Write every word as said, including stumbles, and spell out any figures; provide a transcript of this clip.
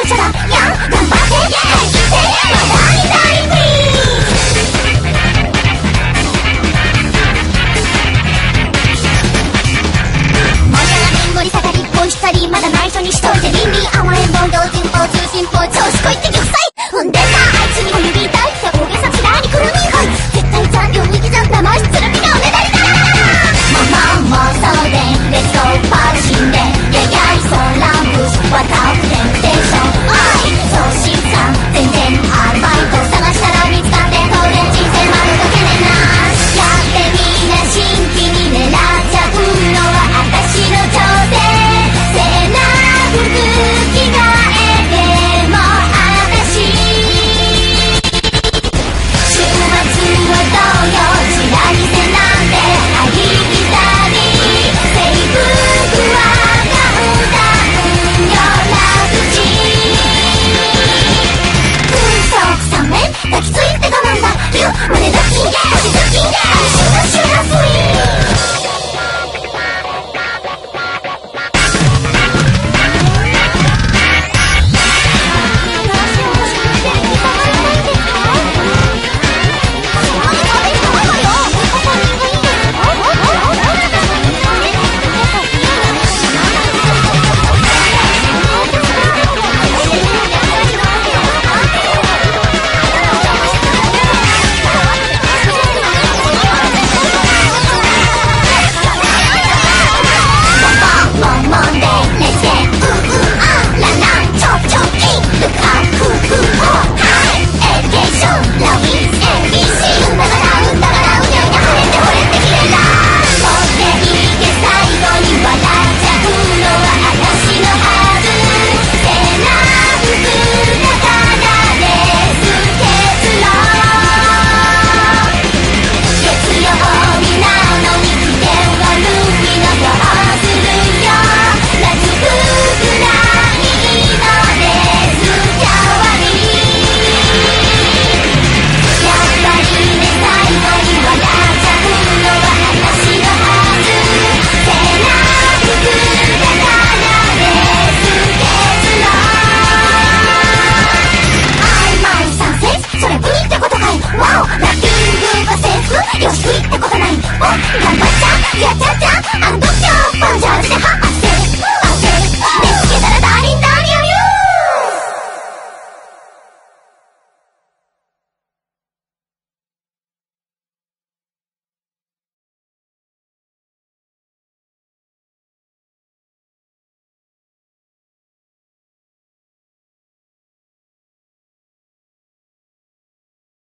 緒だやん頑張ってイエーイせーの大大フリーもやがりんごに下がりっぽいしたりまだ内緒にしといて倫理甘えん坊同人坊通信坊調子こいって玉砕んでさあいつにも指痛いって大げさちらにくるみはい絶対残業右じゃん騙しつるみがおねだりだまま妄想でレッツゴーパーシンでややいそうランプスわたふでんテンションおいそうしさん全然アルバイト探したら見つかって当然人生丸溶けねえなやってみんな新規に狙っちゃうのは私の挑戦セーラー服着替えても私週末を同様ちら見せなんてありきたり制服はカウンターよラブチ空想三面抱きついて我慢だゆ胸ドッキンゲー腰ドッキンゲーシュラシュラスイよし食いってことないお頑張っちゃやっちゃっちゃあんどっちゃ